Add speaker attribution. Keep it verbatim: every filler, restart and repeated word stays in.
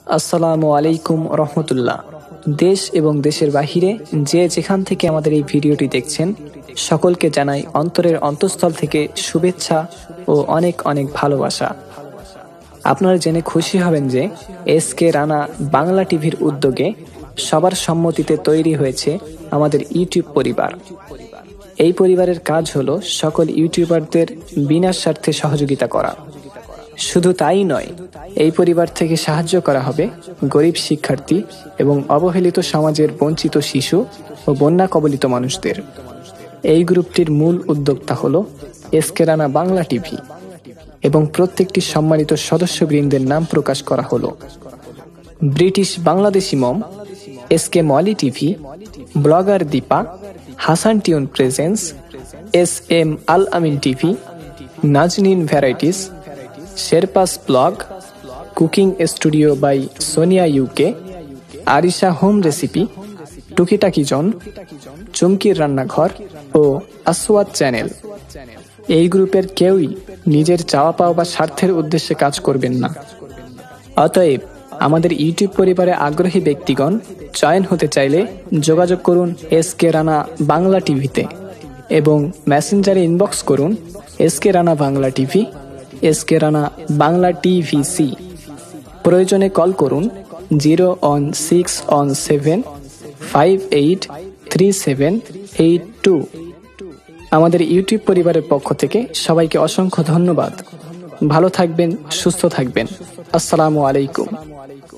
Speaker 1: আসসালামু আলাইকুম রহমতুল্লাহ। দেশ এবং দেশের বাহিরে যে যেখান থেকে আমাদের এই ভিডিওটি দেখছেন, সকলকে জানাই অন্তরের অন্তঃস্থল থেকে শুভেচ্ছা ও অনেক অনেক ভালোবাসা। আপনারা জেনে খুশি হবেন যে এস কে রানা বাংলা টিভির উদ্যোগে সবার সম্মতিতে তৈরি হয়েছে আমাদের ইউটিউব পরিবার। এই পরিবারের কাজ হলো সকল ইউটিউবারদের বিনা স্বার্থে সহযোগিতা করা। শুধু তাই নয়, এই পরিবার থেকে সাহায্য করা হবে গরিব শিক্ষার্থী এবং অবহেলিত সমাজের বঞ্চিত শিশু ও বন্যা কবলিত মানুষদের। এই গ্রুপটির মূল উদ্যোক্তা হল S K Rana Bangla TV এবং প্রত্যেকটি সম্মানিত সদস্যবৃন্দের নাম প্রকাশ করা হলো: British Bangladeshi mom, S K Moli TV, blogger Dipa, Hasan tune presence, S M Al Amin TV, Naznin varieties, Sherpas blog, cooking studio by Sonia UK, Arisha home recipe, টুকিটাকি জন, চুমকির রান্নাঘর ও আসওয়াদ চ্যানেল। এই গ্রুপের কেউই নিজের চাওয়া পাওয়া বা স্বার্থের উদ্দেশ্যে কাজ করবেন না। অতএব আমাদের ইউটিউব পরিবারে আগ্রহী ব্যক্তিগণ জয়েন হতে চাইলে যোগাযোগ করুন এস কে রানা বাংলা টিভিতে এবং মেসেঞ্জারে ইনবক্স করুন S K Rana Bangla TV, S K Rana Bangla টিভিসি। প্রয়োজনে কল করুন zero one six one seven five eight three seven eight two. আমাদের ইউটিউব পরিবারের পক্ষ থেকে সবাইকে অসংখ্য ধন্যবাদ। ভালো থাকবেন, সুস্থ থাকবেন। আসসালামু আলাইকুম।